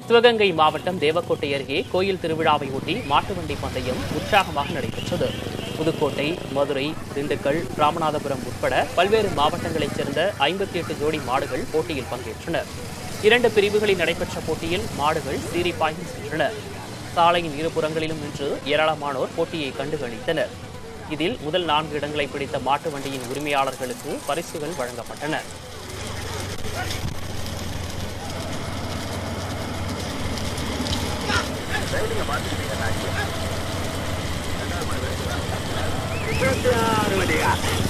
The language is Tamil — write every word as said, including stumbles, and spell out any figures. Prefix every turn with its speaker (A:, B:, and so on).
A: சிவகங்கை மாவட்டம் தேவக்கோட்டை அருகே கோயில் திருவிழாவை ஒட்டி மாட்டு வண்டி பந்தயம் உற்சாகமாக நடைபெற்றது. புதுக்கோட்டை, மதுரை, திண்டுக்கல், ராமநாதபுரம் உட்பட பல்வேறு மாவட்டங்களைச் சேர்ந்த ஐம்பத்தி எட்டு ஜோடி மாடுகள் போட்டியில் பங்கேற்றன. இரண்டு பிரிவுகளில் நடைபெற்ற போட்டியில் மாடுகள் சீரிப்பாய்ந்து சென்றன. சாலையின் இருபுறங்களிலும் நின்று ஏராளமானோர் போட்டியை கண்டுகளித்தனர். இதில் முதல் நான்கு இடங்களை பிடித்த மாட்டு வண்டியின் உரிமையாளர்களுக்கு பரிசுகள் வழங்கப்பட்டன.
B: இருபத்தி ஆறு